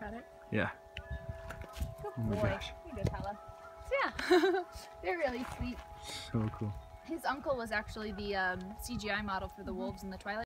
at it. Yeah. Good Oh my boy. gosh. You good fella. So yeah, they're really sweet. So cool. His uncle was actually the CGI model for the wolves in the Twilight.